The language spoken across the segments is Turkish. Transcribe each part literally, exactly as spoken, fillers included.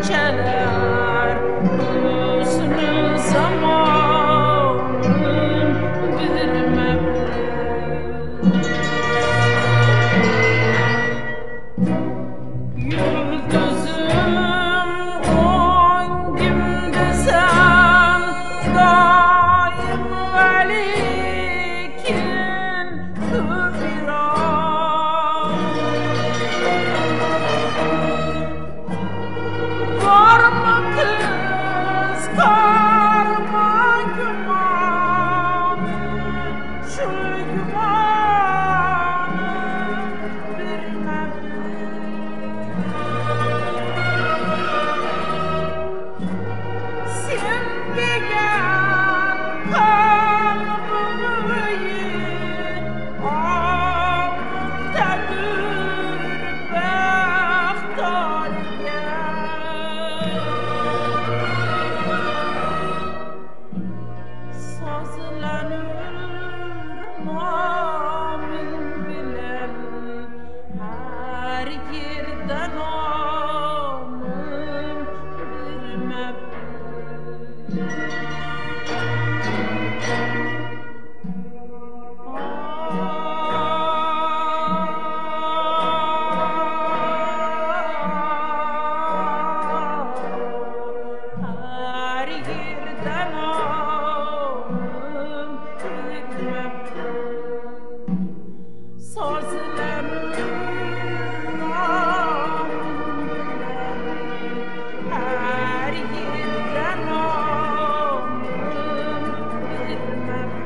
pençeler hüsnü zamanın bir mebus. Yıldızım hangimde sen daim velikin kübra. Var mı kız karma gümanı, şu gümanı bir mebus. Sen gelen kalbimi amtedir Bhattacharya. Sazlanır namın bilen her yerde namım bir mebus. Her yerde namım bir mebus. Sazlanır namım bilen her yerde namım bir mebus.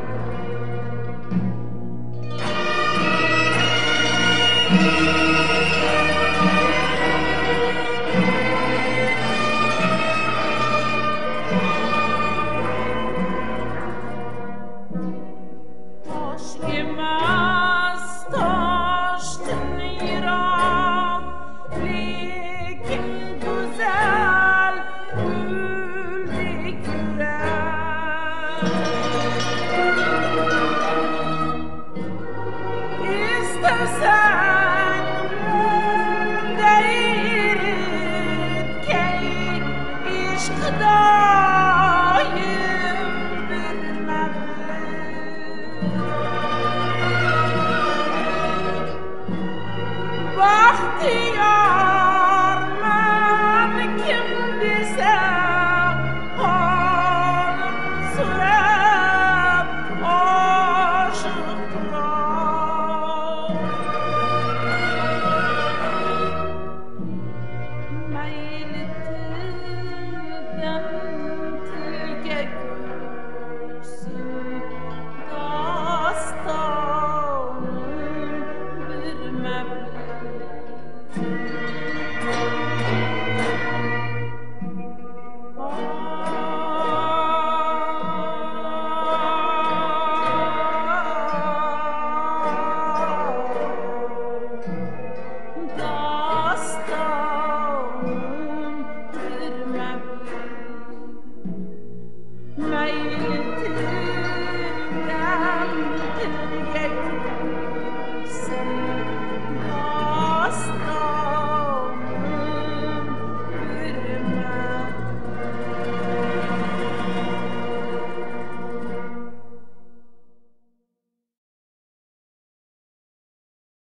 Taş yemez taştın İran, lekin güzel güldük yürek. İstersen deyirit ki işk daim bir mebus. Bahtiyar men kim desem halim sürep aşıklar. Meyli tilden tilge gülsün dastanım bir mebus. Dastanım bir mebus. Meyli